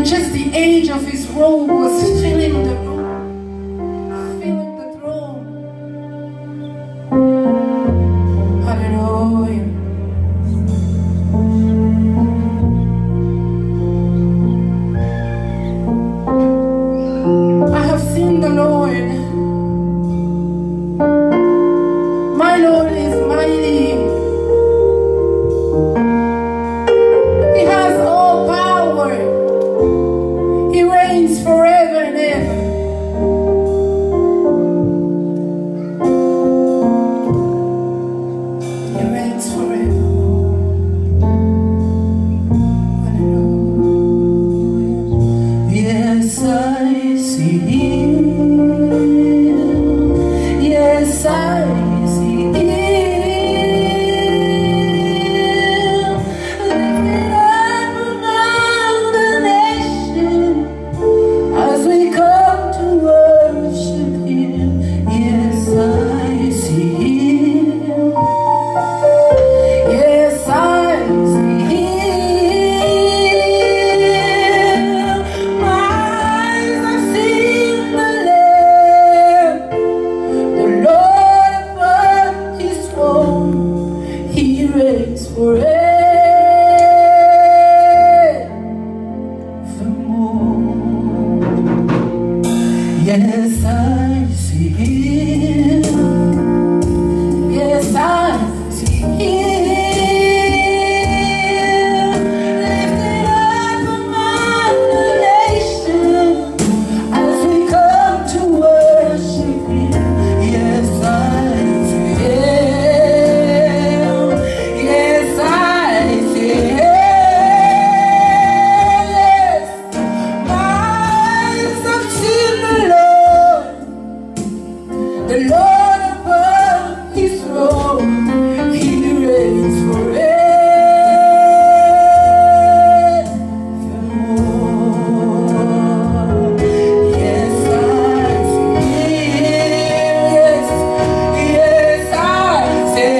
And just the edge of his robe was filling the room, filling the throne. Hallelujah. I have seen the Lord. My Lord is mighty. He has all power. He reigns forever and ever. He reigns forever. Hallelujah. Yes, I see him. Yes, I see him. Lifted up among the nations as we come to worship him. Yes, I see him. Yes, I see him. My eyes have seen the Lamb, the Lord above his throne. He reigns forevermore. Yes, I see him. Yes, I see him. Lifted up among the nations as we come to worship him. Yes, I see him. Yes, I see him. Yes, my eyes have seen the Lord above his throne. He reigns forevermore. Yes, I see him. Yes, yes, I see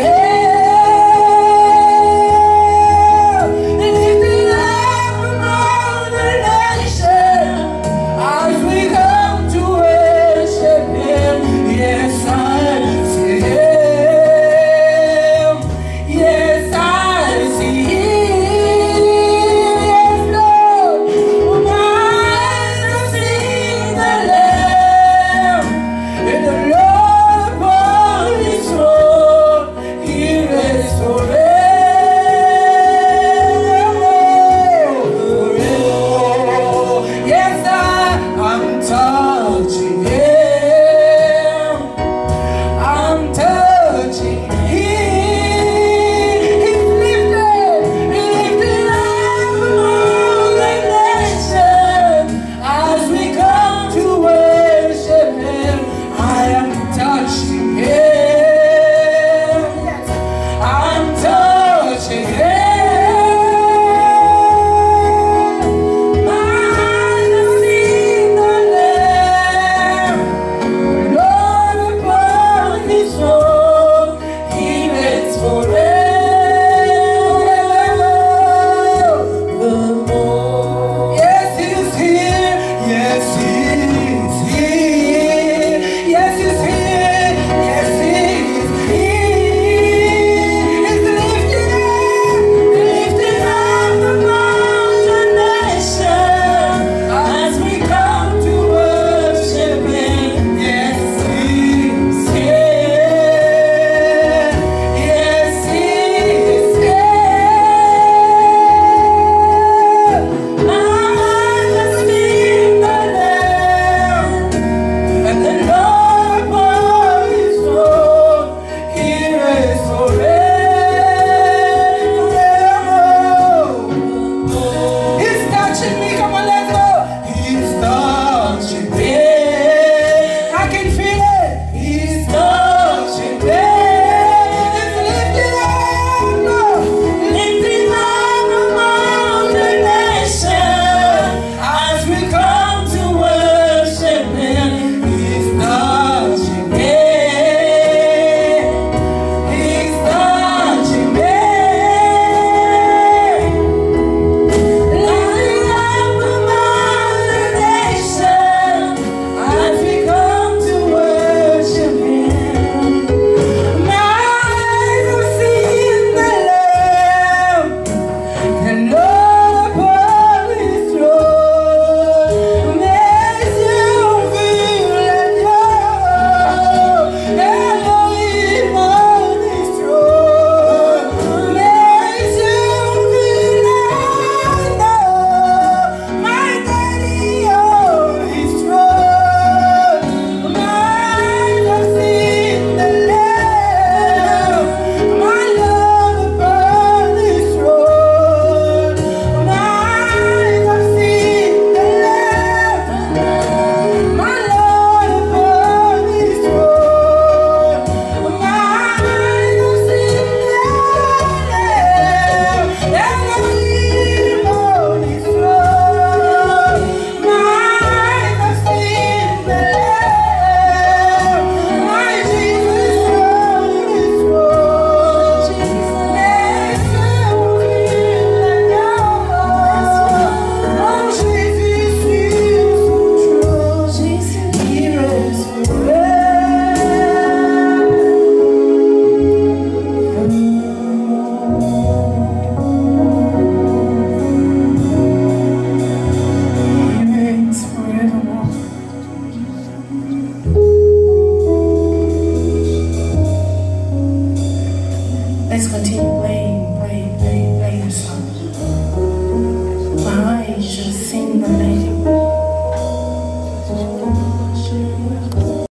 him. Lifted up among the nations as we come to worship him. Yes, I see him. Yes, I see him. Yes, Lord. My eyes have seen the Lamb, and the Lord upon his throne. He reigns forever. Yes, I'm touching him. I'm touching him. He's lifted up among the nations as we come to worship him. I am touching him. Yes, I'm touching him. My eyes have seen the Lamb, Lord upon his throne. He reigns forevermore. Yes, he's here. Yes, he's here. Yes, he's here. Yes, he's here. He's lifted up among the nations as we come to worship him. Yes, he's here. Yes, he's here. My eyes have seen the Lamb, and the Lord upon his throne. He reigns forever. He's touching me. Come on, let's go. He's touching me. I can feel it. He's touching me. He's lifted up among the nations as we come to worship him. He's touching me. He's touching me. Light up shall sing the name.